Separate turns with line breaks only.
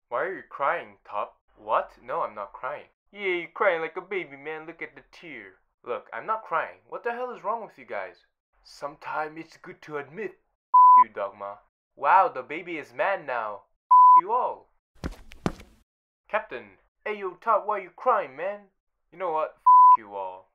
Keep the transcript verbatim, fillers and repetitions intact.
Why are you crying, Top? What? No, I'm not crying. Yeah, you're crying like a baby, man. Look at the tear. Look, I'm not crying. What the hell is wrong with you guys? Sometimes it's good to admit. You, Dogma. Wow, the baby is mad now. You all. Captain. Hey, yo, Top, why are you crying, man? You know what? You all.